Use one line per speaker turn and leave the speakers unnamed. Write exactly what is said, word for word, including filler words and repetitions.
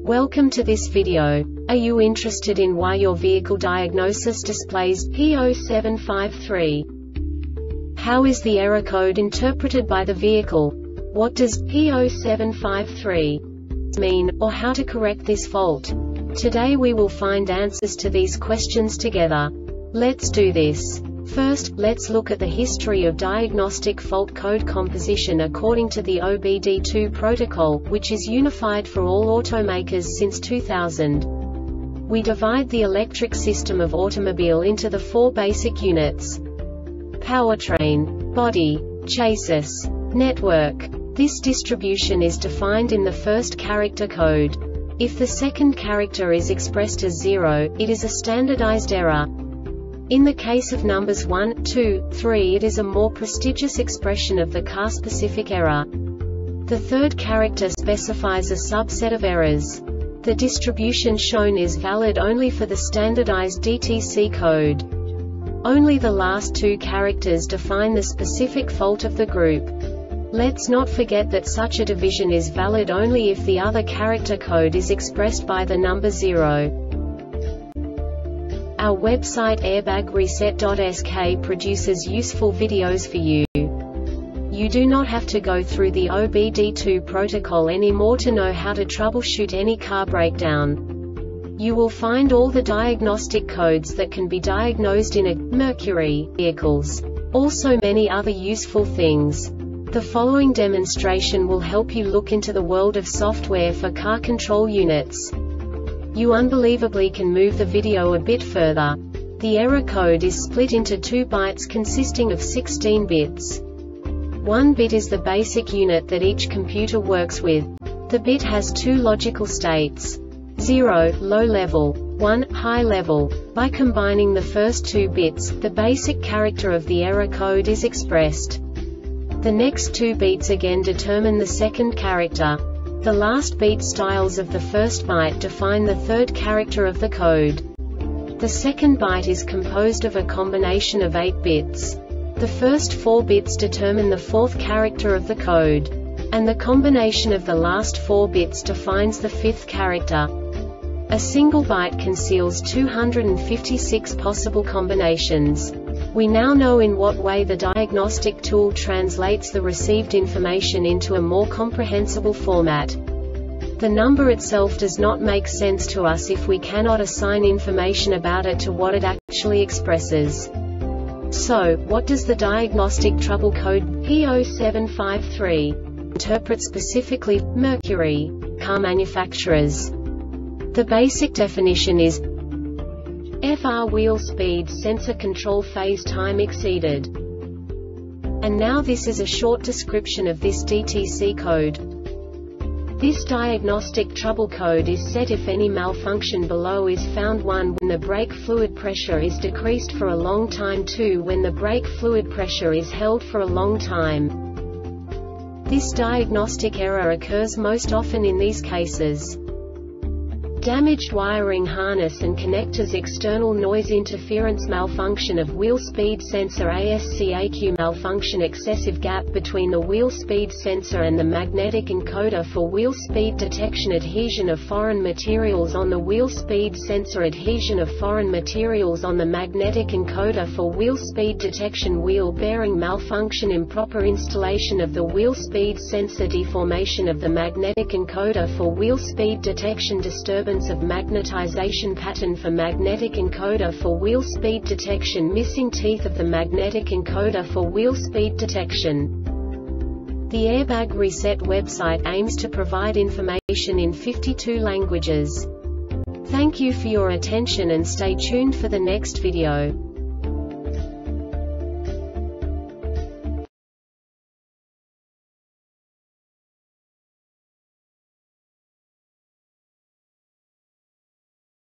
Welcome to this video. Are you interested in why your vehicle diagnosis displays P zero seven five three? How is the error code interpreted by the vehicle? What does P zero seven five three mean, or how to correct this fault? Today we will find answers to these questions together. Let's do this. First, let's look at the history of diagnostic fault code composition according to the O B D two protocol, which is unified for all automakers since two thousand. We divide the electric system of automobile into the four basic units: powertrain, body, chassis, network. This distribution is defined in the first character code. If the second character is expressed as zero, it is a standardized error. In the case of numbers one, two, three, it is a more prestigious expression of the car-specific error. The third character specifies a subset of errors. The distribution shown is valid only for the standardized D T C code. Only the last two characters define the specific fault of the group. Let's not forget that such a division is valid only if the other character code is expressed by the number zero. Our website airbag reset dot S K produces useful videos for you. You do not have to go through the O B D two protocol anymore to know how to troubleshoot any car breakdown. You will find all the diagnostic codes that can be diagnosed in a Mercury vehicles. Also many other useful things. The following demonstration will help you look into the world of software for car control units. You unbelievably can move the video a bit further. The error code is split into two bytes consisting of sixteen bits. One bit is the basic unit that each computer works with. The bit has two logical states: zero, low level, one, high level. By combining the first two bits, the basic character of the error code is expressed. The next two bits again determine the second character. The last beat styles of the first byte define the third character of the code. The second byte is composed of a combination of eight bits. The first four bits determine the fourth character of the code. And the combination of the last four bits defines the fifth character. A single byte conceals two hundred fifty-six possible combinations. We now know in what way the diagnostic tool translates the received information into a more comprehensible format. The number itself does not make sense to us if we cannot assign information about it to what it actually expresses. So, what does the diagnostic trouble code P zero seven five three interpret specifically for Mercury car manufacturers? The basic definition is F R wheel speed sensor control phase time exceeded. And now this is a short description of this D T C code. This diagnostic trouble code is set if any malfunction below is found: one when the brake fluid pressure is decreased for a long time, two when the brake fluid pressure is held for a long time. This diagnostic error occurs most often in these cases: damaged wiring harness and connectors, external noise interference, malfunction of wheel speed sensor, A S C A Q malfunction, excessive gap between the wheel speed sensor and the magnetic encoder for wheel speed detection, adhesion of foreign materials on the wheel speed sensor, adhesion of foreign materials on the magnetic encoder for wheel speed detection, wheel bearing malfunction, improper installation of the wheel speed sensor, deformation of the magnetic encoder for wheel speed detection, disturbance of magnetization pattern for magnetic encoder for wheel speed detection, missing teeth of the magnetic encoder for wheel speed detection. The Airbag Reset website aims to provide information in fifty-two languages. Thank you for your attention and stay tuned for the next video.